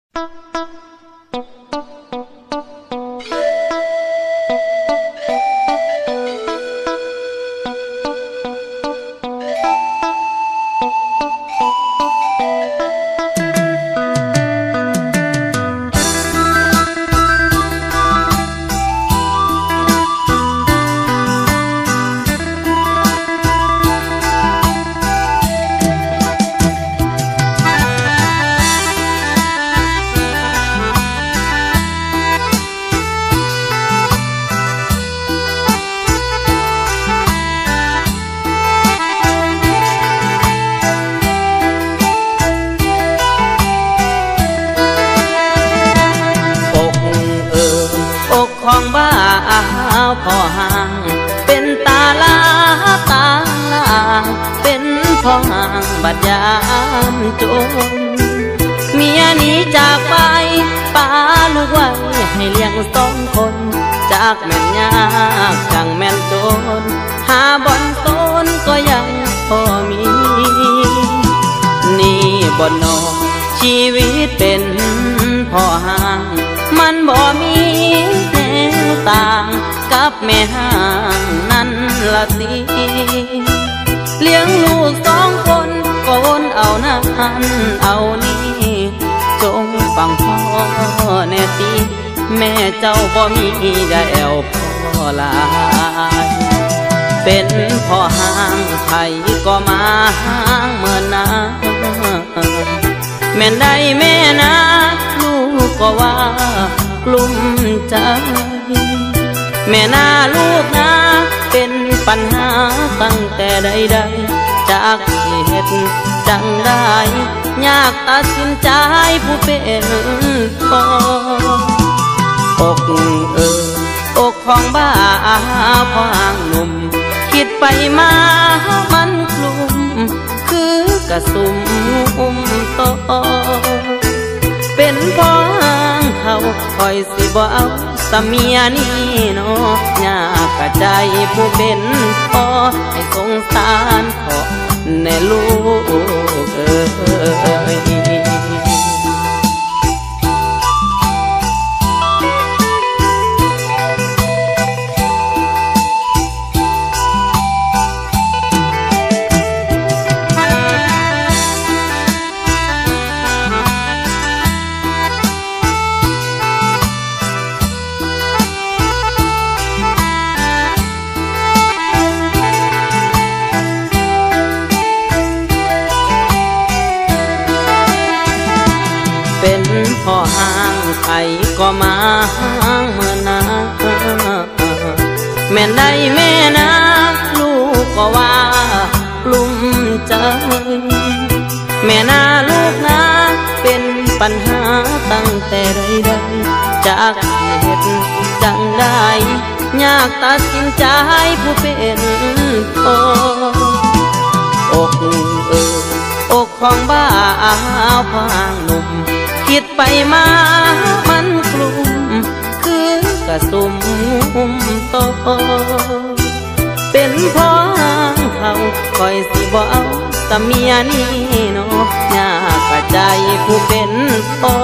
พอห่างเป็นตาลาตาลางเป็นพ่อห่างบัดยามจนเมียหนีจากไปป้าลูกไว้ให้เลี้ยงสองคนจากแม่นยากจังแม่นจนหาบ่อนต้นก็ยังพอมีนี่บ่นอชีวิตเป็นพ่อห่างมันบ่มีแนวต่างกับแม่ห่างนั้นละสิเลี้ยงลูกสองคนก็วนเอานั้นเอานี้จงฟังพ่อแน่ติแม่เจ้าบ่มีได้แอวพ่อลายเป็นพ่อห่างไผก็มาห่างเมื่อนาแม่นได้แม่นะลูกก็ว่ากลุ้มใจแม่นาลูกนะเป็นปัญหาตั้งแต่ใดๆจากเหตุจังได้ยากตัดสินใจผู้เป็นพ่ออกของบ้าพ่อห่างหนุ่มคิดไปมามันกลุ่มคือกระสุมโตเป็นพ่อห่างเขาคอยสิบ่เอาสามีนี่เนาะยากกะใจผู้เป็นพ่อให้สงสารพ่อแน่ลูกเอ้ยเป็นพ่อห่างไผก็มาห่างเมื่อนาแม่นได้แม่นะลูกก็ว่ากลุ้มใจแม่นาลูกนะเป็นปัญหาตั้งแต่ใดๆจากเหตุจังได้ยากตัดสินใจผู้เป็นพ่อกของบ้าพ่อห่างหนุ่มคิดไปมามันกลุ่มคือกระสุมโตเป็นพ่อห่างเขาคอยสิบ่เอาสามีนี่เนาะยากกะใจผู้เป็นพ่อ